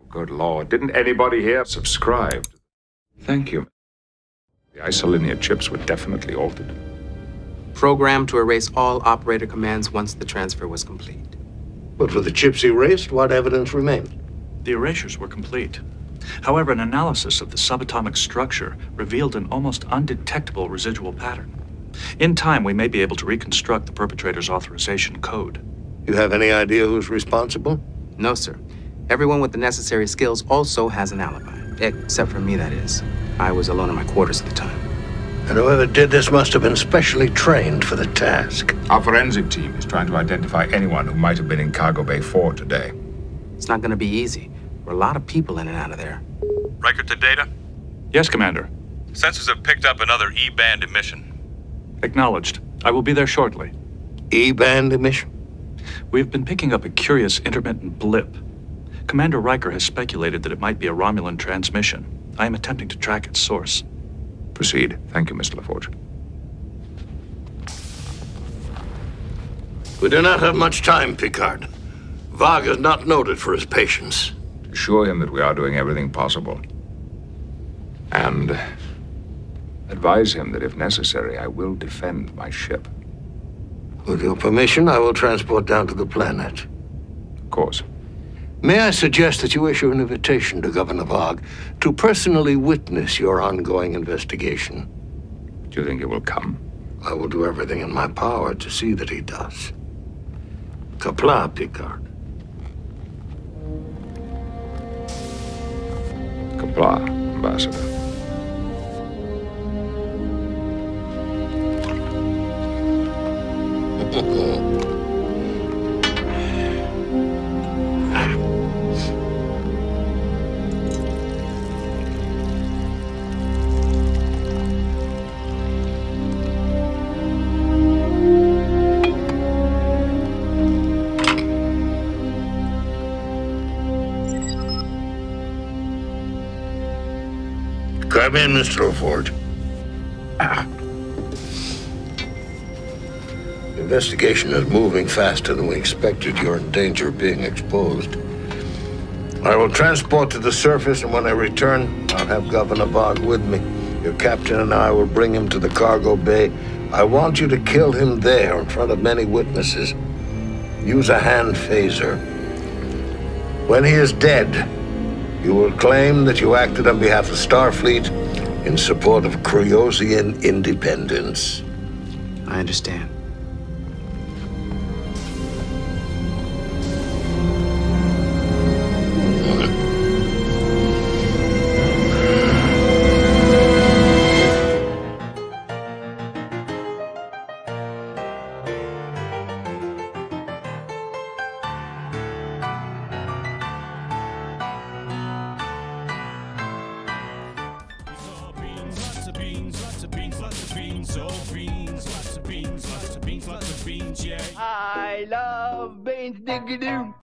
Good Lord, didn't anybody here subscribe? Thank you. The isolinear chips were definitely altered. Programmed to erase all operator commands once the transfer was complete. But with the chips erased, what evidence remained? The erasures were complete. However, an analysis of the subatomic structure revealed an almost undetectable residual pattern. In time, we may be able to reconstruct the perpetrator's authorization code. You have any idea who's responsible? No, sir. Everyone with the necessary skills also has an alibi. Except for me, that is. I was alone in my quarters at the time. And whoever did this must have been specially trained for the task. Our forensic team is trying to identify anyone who might have been in Cargo Bay 4 today. It's not going to be easy. There are a lot of people in and out of there. Riker to data? Yes, Commander. Sensors have picked up another E-band emission. Acknowledged. I will be there shortly. E-band emission? We've been picking up a curious intermittent blip. Commander Riker has speculated that it might be a Romulan transmission. I am attempting to track its source. Proceed. Thank you, Mr. LaForge. We do not have much time, Picard. Varg is not noted for his patience. Assure him that we are doing everything possible. And advise him that if necessary, I will defend my ship. With your permission, I will transport down to the planet. Of course. May I suggest that you issue an invitation to Governor Varg to personally witness your ongoing investigation? Do you think it will come? I will do everything in my power to see that he does. Qapla', Picard. Qapla', Ambassador. Come in, Mr. LaForge. The investigation is moving faster than we expected. You're in danger of being exposed. I will transport to the surface, and when I return, I'll have Governor Varg with me. Your captain and I will bring him to the cargo bay. I want you to kill him there in front of many witnesses. Use a hand phaser. When he is dead, you will claim that you acted on behalf of Starfleet in support of Kryosian independence. I understand. I love beans, diggity-doo.